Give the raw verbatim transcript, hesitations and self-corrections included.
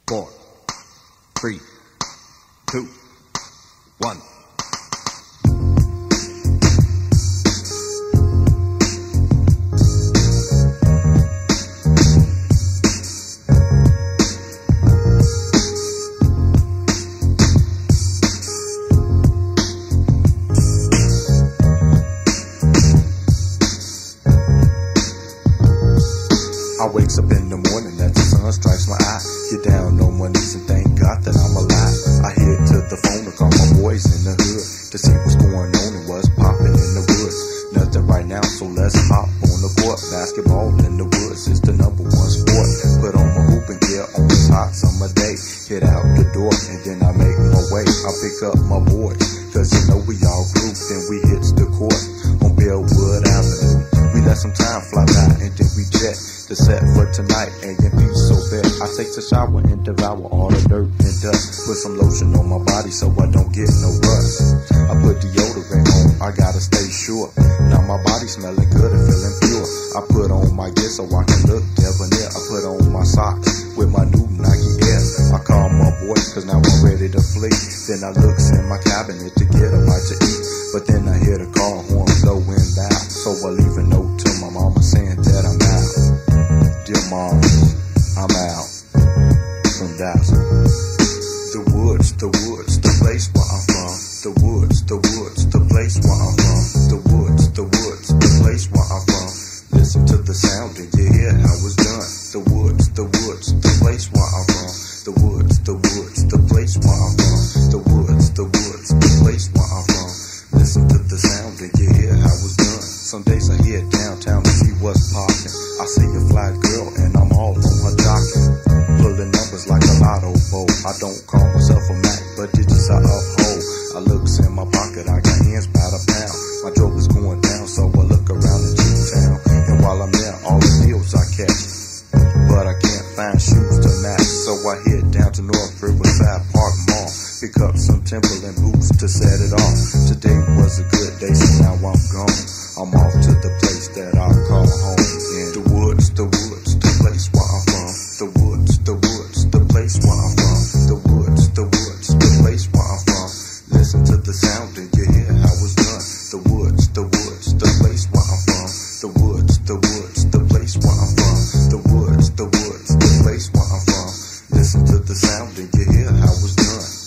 four, three, two, one. I wakes up in the morning as the sun strikes my eye. Get down on my knees and thank God that I'm alive. I head to the phone to call my boys in the hood to see what's going on and what's popping in the woods. Nothing right now, so let's hop on the court. Basketball in the woods is the number one sport. Put on my hooping gear on this hot summer day. Get out the door and then I make my way. I pick up my boys, cause you know we all groove. Then we hits the court on Bellwood Avenue. We let some time fly by and then we jet. The set for tonight, A and P so bad. I take a shower and devour all the dirt and dust. Put some lotion on my body so I don't get no rust. I put deodorant on, I gotta stay sure. Now my body smelling good and feeling pure. I put on my gear so I can look debonair. I put on my socks with my new Nike Air. I call my boys cause now I'm ready to flee. Then I looks in my cabinet to get a bite to eat. But then I hear the car horn blowing loud. So I leave a note to my mama saying that I'm out. Dear mom, I'm out from Dazzle. The woods, the woods, the place where I'm from. The woods, the woods, the place where I'm from. The woods, the woods, the place where I'm from. Listen to the sound and you hear how it's done. The woods, the woods, the place where I'm from. The woods, the woods, the place where I'm from. The woods, the woods, the place where I'm from. Listen to the sound and you hear how it's done. Some days I head downtown to see what's poppin'. I see a fly girl and I'm all on her docking. Pulling numbers like a lotto bowl. I don't call myself a Mac, but digits I uphold. I looks in my pocket, I got hands by the pound. My joke is going down, so I look around in G-Town. And while I'm there, all the deals I catch. But I can't find shoes to match, so I head down to North Riverside Park Mall. Pick up some Timberland boots to set it off. Today was a good day, so now I'm gone. I'm off to the place that I call home. In the woods, the woods, the place where I'm from. The woods, the woods, the place where I'm from. The woods, the woods, the place where I'm from. Listen to the sound and you hear how it's done. The woods, the woods, the place where I'm from. The woods, the woods, the place where I'm from. The woods, the woods, the place where I'm from. Listen to the sound and you hear how it's done.